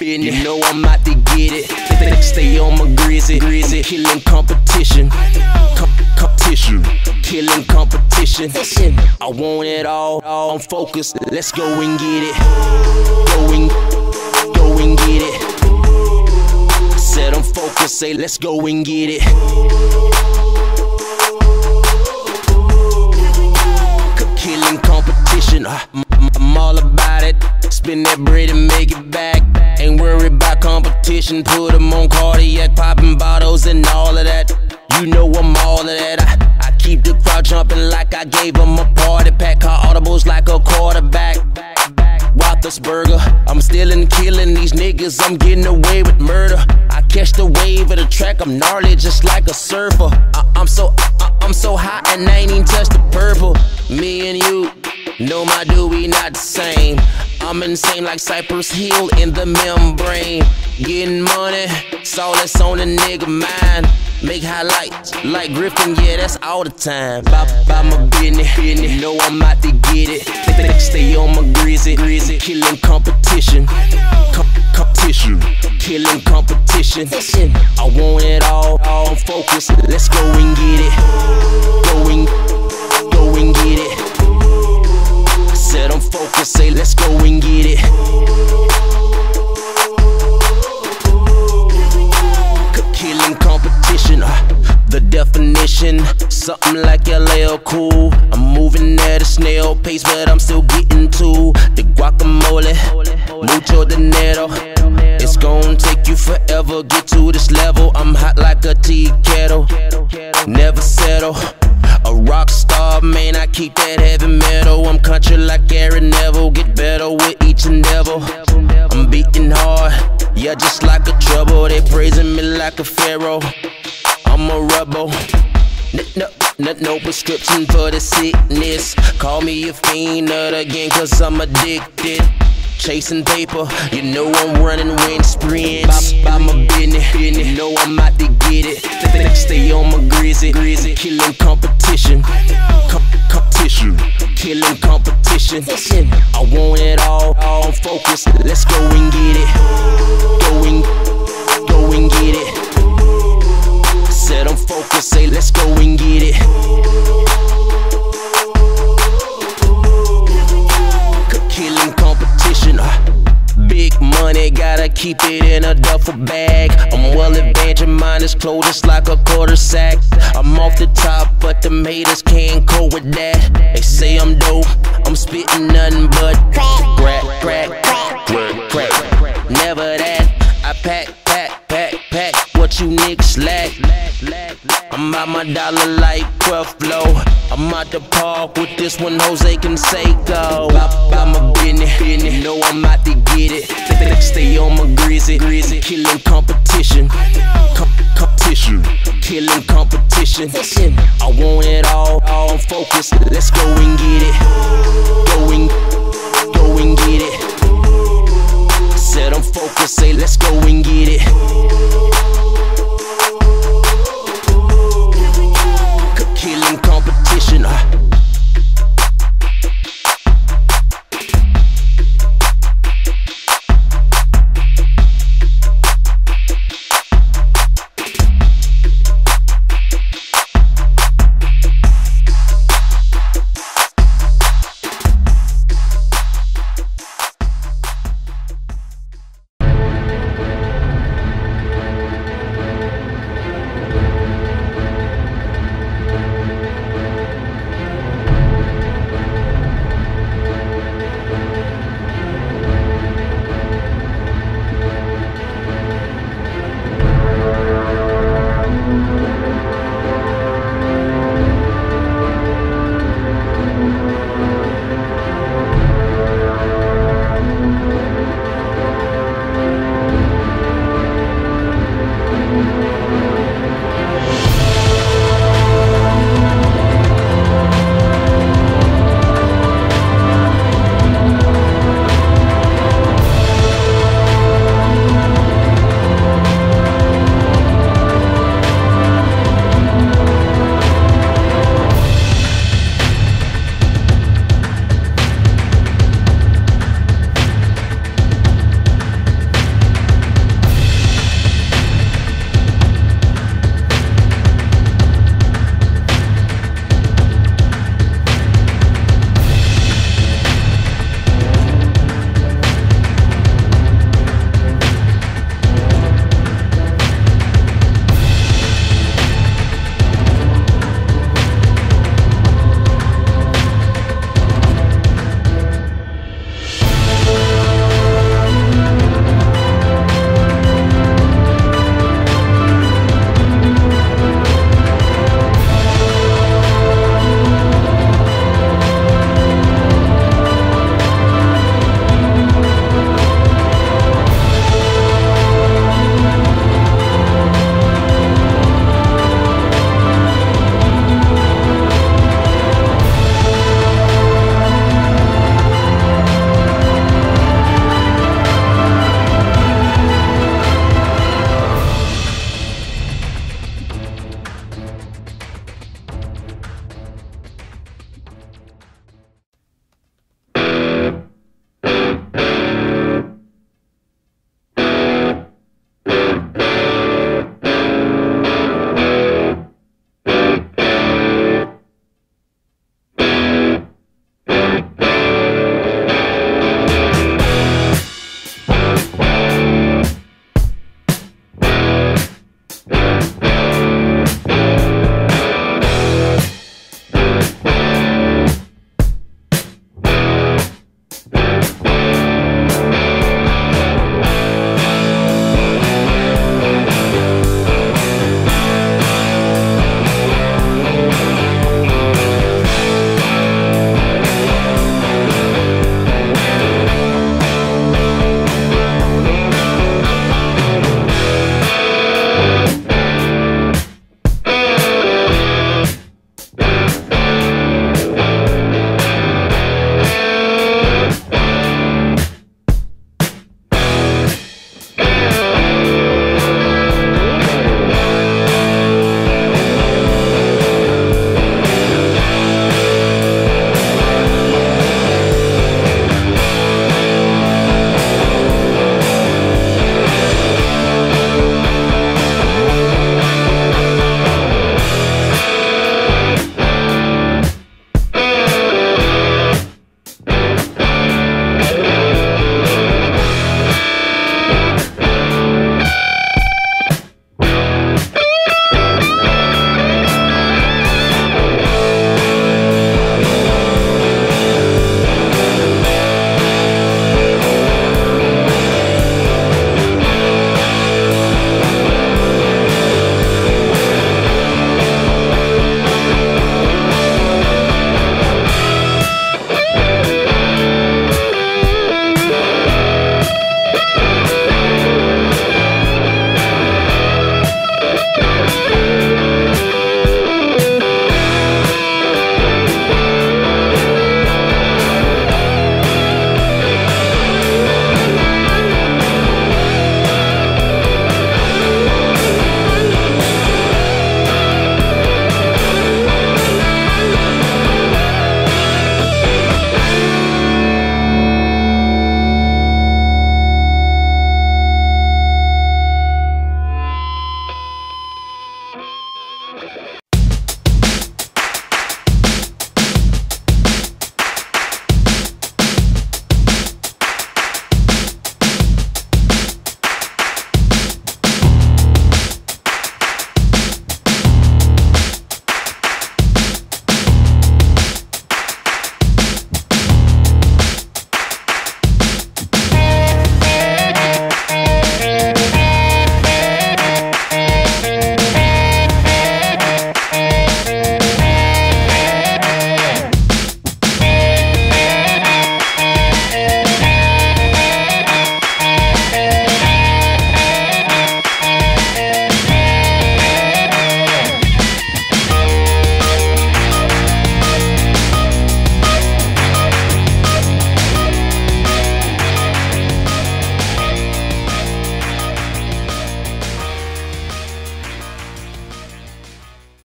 You know I'm out to get it. Stay on my grizzy. I'm killing competition. Competition. Killing competition. I want it all. I'm focused. Let's go and get it. Go and get it. Said I'm focused. Say let's go and get it. Killing competition. I'm all about it. Spend that bread and make it back. Ain't worried about competition. Put them on cardiac, popping bottles and all of that. You know I'm all of that. I keep the crowd jumping like I gave them a party pack. Call audibles like a quarterback. Roethlisberger, I'm still killing these niggas. I'm getting away with murder. I catch the wave of the track. I'm gnarly just like a surfer. I'm so hot and I ain't even touched the purple. Me and you, no my dude, we not the same. I'm insane like Cypress Hill in the membrane. Getting money, it's all that's on a nigga mind. Make highlights like Griffin, yeah, that's all the time. By my business, you know I'm out to get it. Stay on my grizzy. Killing competition. Competition. Killing competition. I want it all. I'm focused. Let's go and get it. Go and get it. Said I'm focused. Say let's go and get it. Killing competition. The definition, something like LL Cool. I'm moving at a snail pace, but I'm still getting to the guacamole. Mucho dinero. It's gonna take you forever, get to this level. I'm hot like a tea kettle, never settle. A rock star, man, I keep that heavy metal. I'm country like Aaron Neville, get better with each endeavor. I'm beating hard, yeah, just like a trouble. They praising me like a pharaoh. I'm a rebel. No prescription for the sickness. Call me a fiend again, cause I'm addicted. Chasing paper, you know I'm running wind sprints. By my business, you know I'm out to get it. Stay on my grizzy. Killing competition. Competition. Killing competition. I want it all. I'm focused. Let's go and get it. Go and get it. Said I'm focused. Say let's go and get it. Killing competition. Big money, gotta keep it in a duffel bag. I'm well advanced, your mind is closed, it's like a quarter sack. I'm off the top, but the haters can't cope with that. They say I'm dope, I'm spitting nothing but crack. Never that. I pack what you niggas lack. I'm out my dollar like Creflo. I'm out the park with this one, Jose Canseco. By my business, you know I'm out to get it. Stay on my grizzy. Killing competition. Competition. Killing competition. I want it all. I'm focused. Let's go and get it. Go and get it. Said I'm focused. Say let's go and get it.